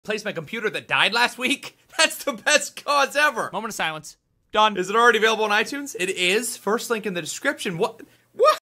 replace my computer that died last week? That's the best cause ever. Moment of silence. Done. Is it already available on iTunes? It is. First link in the description. What?